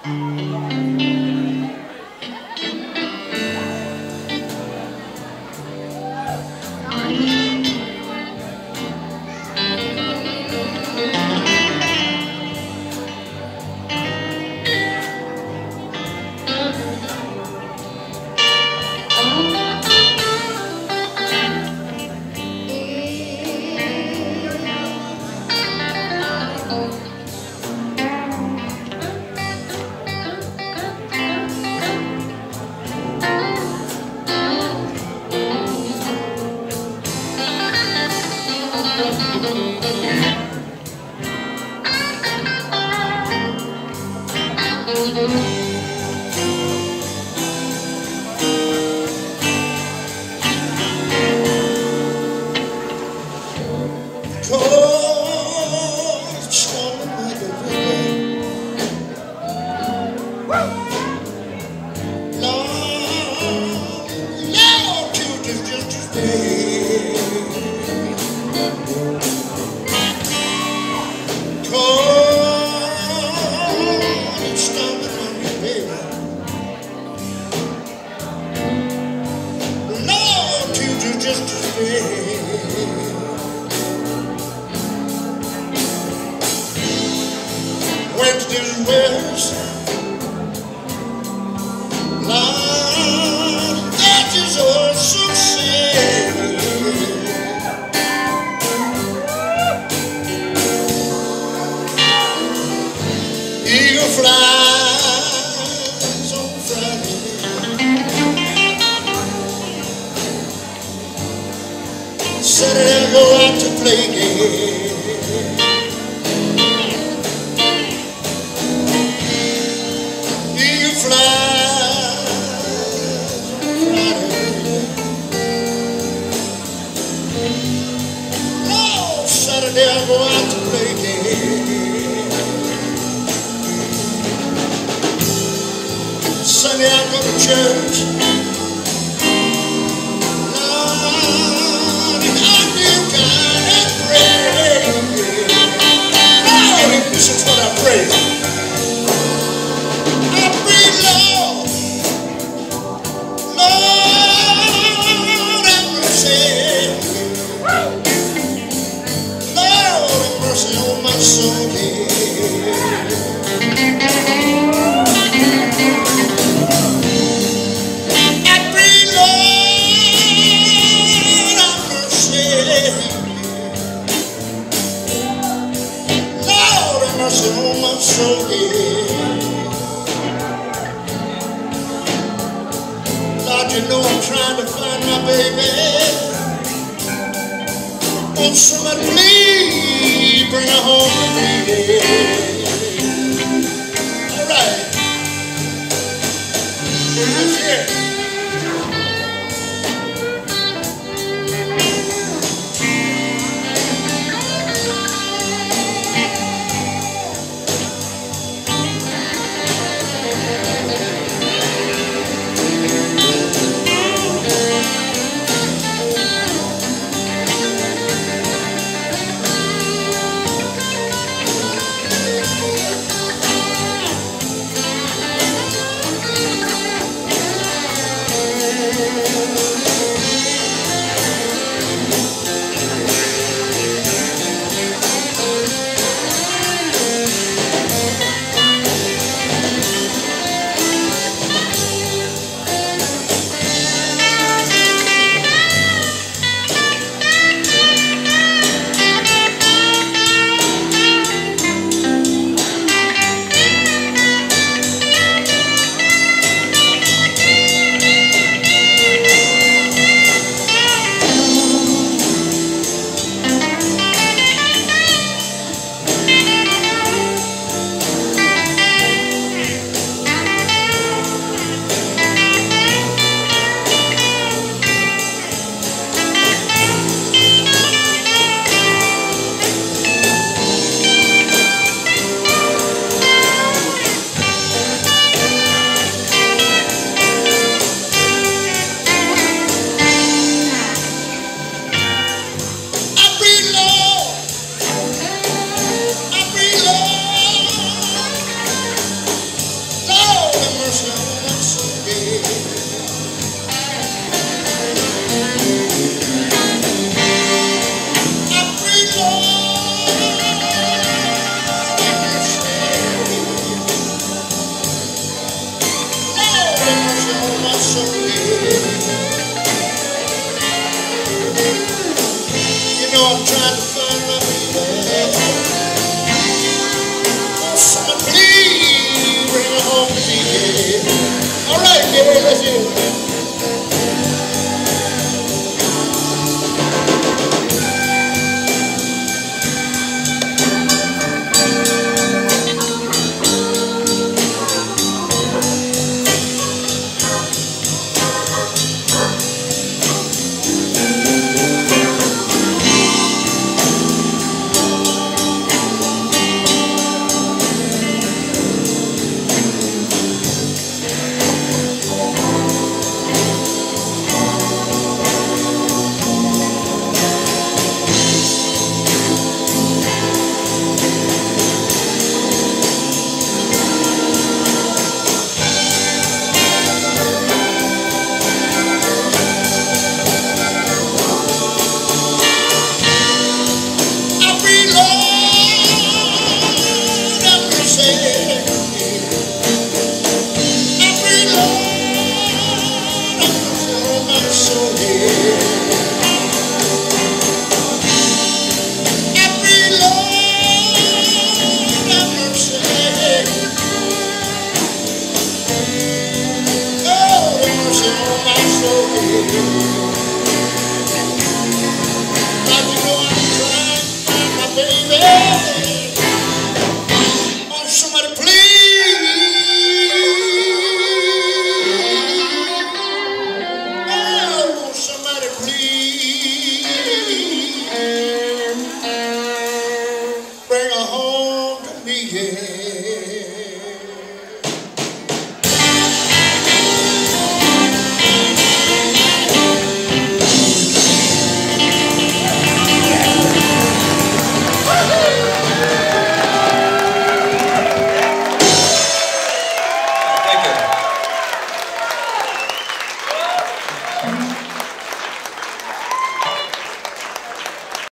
Wednesdays, West, Lord, that is all success. Eagle flies on Friday, Saturday I go out to play games. Saturday I go out to play games. Sunday I go to church. Lord, and I give God and pray. Lord, this is what I pray. I pray, Lord, Lord have mercy. Mercy on my soul, I pray, Lord, have mercy. Lord, have mercy on my soul, Lord, you know I'm trying to find my baby. Oh, somebody please bring her home to me. All right. Let's hear it. that